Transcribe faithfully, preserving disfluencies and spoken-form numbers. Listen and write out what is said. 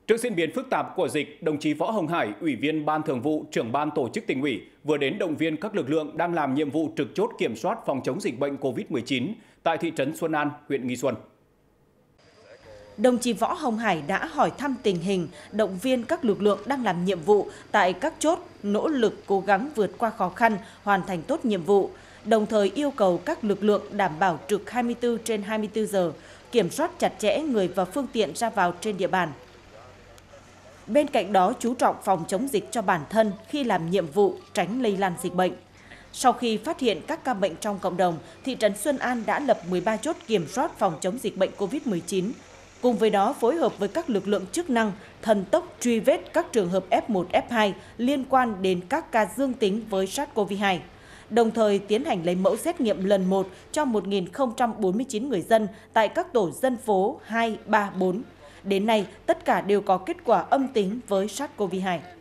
Trước diễn biến phức tạp của dịch, đồng chí Võ Hồng Hải, Ủy viên Ban Thường vụ, Trưởng ban Tổ chức Tỉnh ủy vừa đến động viên các lực lượng đang làm nhiệm vụ trực chốt kiểm soát phòng chống dịch bệnh Covid mười chín tại thị trấn Xuân An, huyện Nghi Xuân. Đồng chí Võ Hồng Hải đã hỏi thăm tình hình, động viên các lực lượng đang làm nhiệm vụ tại các chốt, nỗ lực cố gắng vượt qua khó khăn, hoàn thành tốt nhiệm vụ, đồng thời yêu cầu các lực lượng đảm bảo trực hai mươi tư trên hai mươi tư giờ, kiểm soát chặt chẽ người và phương tiện ra vào trên địa bàn. Bên cạnh đó, chú trọng phòng chống dịch cho bản thân khi làm nhiệm vụ, tránh lây lan dịch bệnh. Sau khi phát hiện các ca bệnh trong cộng đồng, thị trấn Xuân An đã lập mười ba chốt kiểm soát phòng chống dịch bệnh Covid mười chín. Cùng với đó, phối hợp với các lực lượng chức năng, thần tốc truy vết các trường hợp F một, F hai liên quan đến các ca dương tính với SARS-xê o vê hai. Đồng thời tiến hành lấy mẫu xét nghiệm lần một cho một nghìn không trăm bốn mươi chín người dân tại các tổ dân phố hai, ba, bốn. Đến nay, tất cả đều có kết quả âm tính với SARS-xê o vê hai.